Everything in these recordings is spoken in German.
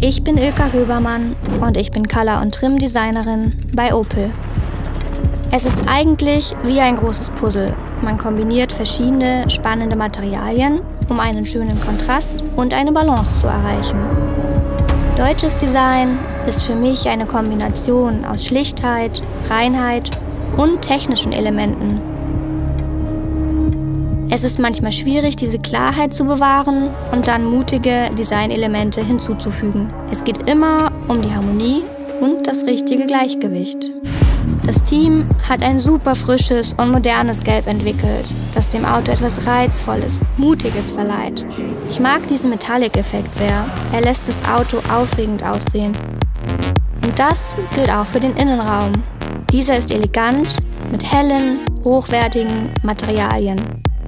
Ich bin Ilka Höbermann und ich bin Color- und Trim-Designerin bei Opel. Es ist eigentlich wie ein großes Puzzle. Man kombiniert verschiedene spannende Materialien, um einen schönen Kontrast und eine Balance zu erreichen. Deutsches Design ist für mich eine Kombination aus Schlichtheit, Reinheit und technischen Elementen. Es ist manchmal schwierig, diese Klarheit zu bewahren und dann mutige Designelemente hinzuzufügen. Es geht immer um die Harmonie und das richtige Gleichgewicht. Das Team hat ein super frisches und modernes Gelb entwickelt, das dem Auto etwas Reizvolles, Mutiges verleiht. Ich mag diesen Metallic-Effekt sehr. Er lässt das Auto aufregend aussehen. Und das gilt auch für den Innenraum. Dieser ist elegant mit hellen, hochwertigen Materialien.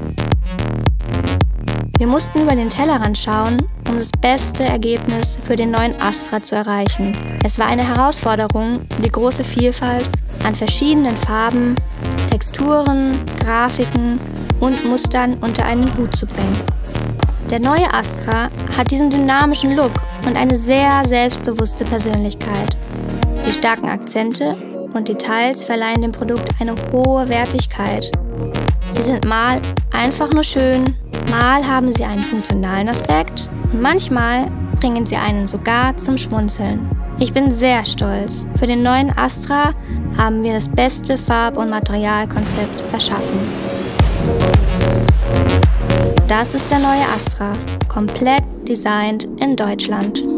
Wir mussten über den Tellerrand schauen, um das beste Ergebnis für den neuen Astra zu erreichen. Es war eine Herausforderung, die große Vielfalt an verschiedenen Farben, Texturen, Grafiken und Mustern unter einen Hut zu bringen. Der neue Astra hat diesen dynamischen Look und eine sehr selbstbewusste Persönlichkeit. Die starken Akzente und Details verleihen dem Produkt eine hohe Wertigkeit. Sie sind mal einfach nur schön, mal haben sie einen funktionalen Aspekt und manchmal bringen sie einen sogar zum Schmunzeln. Ich bin sehr stolz. Für den neuen Astra haben wir das beste Farb- und Materialkonzept erschaffen. Das ist der neue Astra, komplett designt in Deutschland.